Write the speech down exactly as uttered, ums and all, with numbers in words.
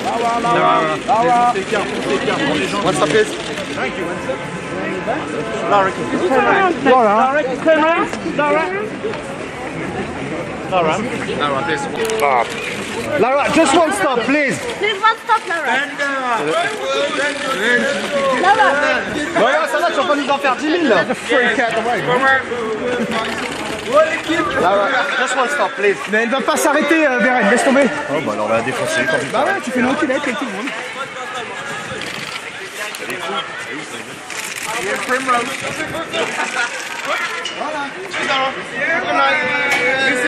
Lara, Lara, Lara. What's up, please? Thank you. Lara, Lara, turn around. Lara. Lara. Lara, this one. Oh. Lara, just one stop, please. Please one stop, Lara. Lara. Lara, ça va, tu vas pas nous en faire dix mille là. Freak out the way. Lara, just one stop, please. Mais elle va pas s'arrêter, euh, Beren, laisse tomber. Oh bah alors on va la défoncer quand tu Bah ouais, tu fais une enculette avec tout le monde. Voilà.